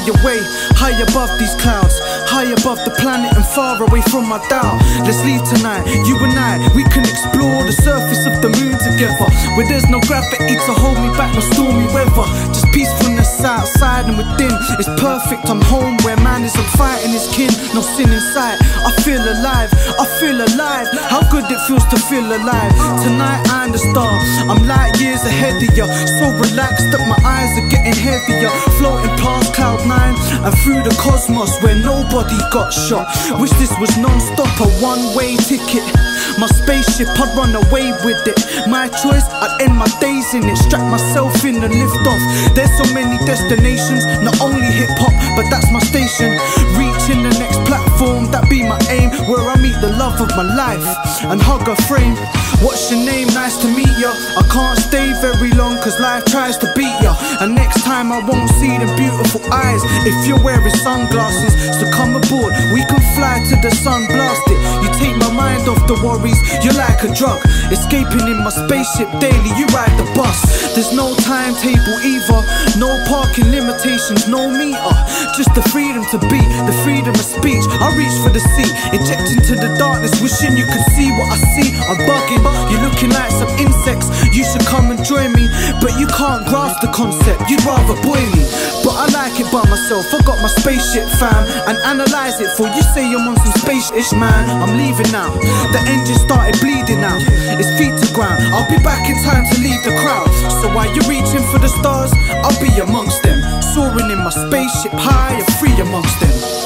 away, high above these clouds, high above the planet and far away from my doubt. Let's leave tonight, you and I, we can explore the surface of the moon together, where there's no gravity to hold me back, no stormy weather. Just peacefulness outside and within, it's perfect. I'm home where man isn't fighting his kin, no sin in sight. I feel alive, I feel alive. How good it feels to feel alive. Tonight I'm the star, I'm light years ahead of ya, so relaxed that my eyes are getting heavier, floating past cloud 9 and through the cosmos where nobody got shot. Wish this was non-stop, a one-way ticket. My spaceship, I'd run away with it. My choice, I'd end my days in it, strap myself in and lift off. There's so many destinations, not only hip-hop, but that's my station. Reaching the next platform, that be my aim, where I meet the love of my life and hug her frame. What's your name? Nice to meet ya. I can't stay very long cause life tries to beat ya, and next time I won't see them beautiful eyes if you're wearing sunglasses. So come aboard, we can fly to the sun, blast it. You take my mind off the worries, you're like a drug, escaping in my spaceship daily, you ride the bus. There's no timetable either, no parking limitations, no meter, just the freedom to be, the freedom of speech. I reach for the sea, inject into the darkness, wishing you could see what I see. I'm bugging, you're looking like some insects, you should come and join me, but you can't grasp the concept, you'd rather boy me. But I like it by myself, I got my spaceship fam, and analyze it for you say I'm on some space-ish man. I'm leaving now, the engine started bleeding out, it's feet to ground, I'll be back in time to leave the crowd. So while you're reaching for the stars, I'll be amongst them, soaring in my spaceship high and free amongst them.